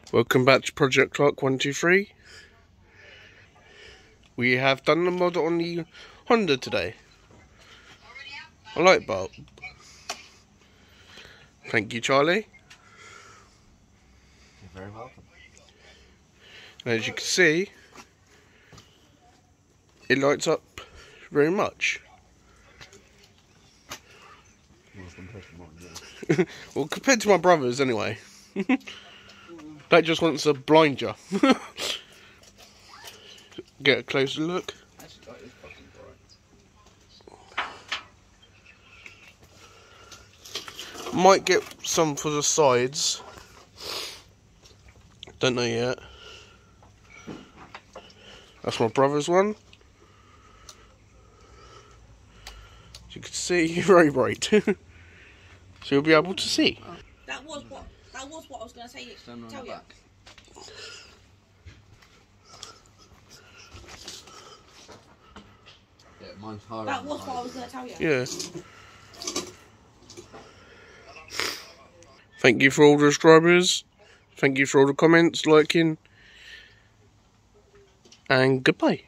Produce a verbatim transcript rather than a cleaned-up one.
Welcome back to Project Clark one two three. We have done the mod on the Honda today. A light bulb. Thank you, Charlie. You're very welcome. And as you can see, it lights up very much. Well, compared to my brothers, anyway. That just wants to blind you. Get a closer look. Might get some for the sides. Don't know yet. That's my brother's one. As you can see, very bright. So you'll be able to see. That was what that was what I was going to say. Tell you. Back. Yeah, mine's higher. That was what I was going to tell you. Yeah. Thank you for all the subscribers. Thank you for all the comments, liking, and goodbye.